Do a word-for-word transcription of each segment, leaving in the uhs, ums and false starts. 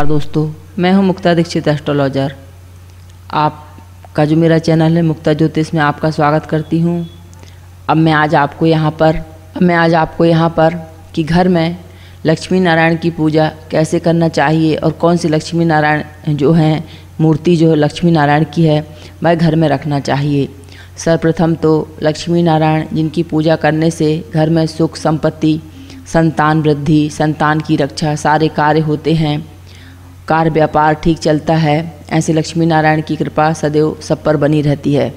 दोस्तों, मैं हूं मुक्ता दीक्षित एस्ट्रोलॉजर। आपका जो मेरा चैनल है मुक्ता ज्योतिष में आपका स्वागत करती हूं। अब मैं आज आपको यहां पर अब मैं आज आपको यहां पर कि घर में लक्ष्मी नारायण की पूजा कैसे करना चाहिए और कौन सी लक्ष्मी नारायण जो हैं मूर्ति जो लक्ष्मी नारायण की है वह घर में रखना चाहिए। सर्वप्रथम तो लक्ष्मी नारायण जिनकी पूजा करने से घर में सुख संपत्ति, संतान वृद्धि, संतान की रक्षा, सारे कार्य होते हैं, कार्य व्यापार ठीक चलता है। ऐसे लक्ष्मी नारायण की कृपा सदैव सब पर बनी रहती है।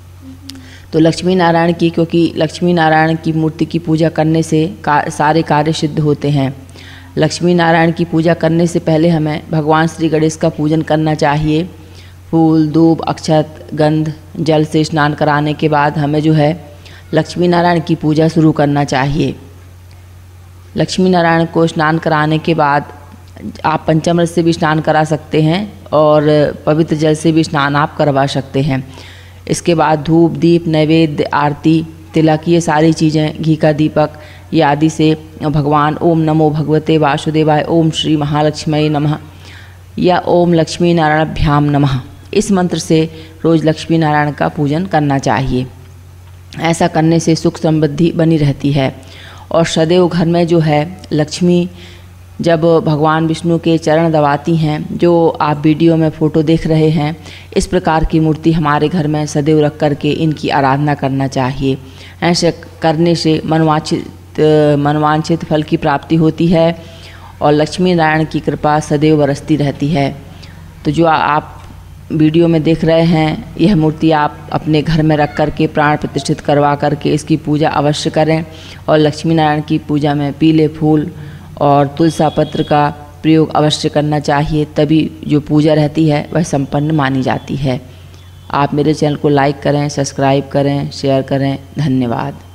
तो लक्ष्मी नारायण की क्योंकि लक्ष्मी नारायण की मूर्ति की पूजा करने से का, सारे कार्य सिद्ध होते हैं। लक्ष्मी नारायण की पूजा करने से पहले हमें भगवान श्री गणेश का पूजन करना चाहिए। फूल, धूप, अक्षत, गंध, जल से स्नान कराने के बाद हमें जो है लक्ष्मी नारायण की पूजा शुरू करना चाहिए। लक्ष्मी नारायण को स्नान कराने के बाद आप पंचामृत से भी स्नान करा सकते हैं और पवित्र जल से भी स्नान आप करवा सकते हैं। इसके बाद धूप, दीप, नैवेद्य, आरती, तिलक, ये सारी चीज़ें, घी का दीपक ये आदि से भगवान ओम नमो भगवते वासुदेवाय, ओम श्री महालक्ष्मी नमः या ओम लक्ष्मी नारायणाभ्याम नमः, इस मंत्र से रोज़ लक्ष्मी नारायण का पूजन करना चाहिए। ऐसा करने से सुख समृद्धि बनी रहती है और सदैव घर में जो है लक्ष्मी जब भगवान विष्णु के चरण दबाती हैं, जो आप वीडियो में फ़ोटो देख रहे हैं, इस प्रकार की मूर्ति हमारे घर में सदैव रख करके इनकी आराधना करना चाहिए। ऐसे करने से मनवांछित मनवांछित फल की प्राप्ति होती है और लक्ष्मी नारायण की कृपा सदैव बरसती रहती है। तो जो आप वीडियो में देख रहे हैं यह मूर्ति आप अपने घर में रख करके प्राण प्रतिष्ठित करवा करके इसकी पूजा अवश्य करें और लक्ष्मी नारायण की पूजा में पीले फूल और तुलसा पत्र का प्रयोग अवश्य करना चाहिए, तभी जो पूजा रहती है वह संपन्न मानी जाती है। आप मेरे चैनल को लाइक करें, सब्सक्राइब करें, शेयर करें। धन्यवाद।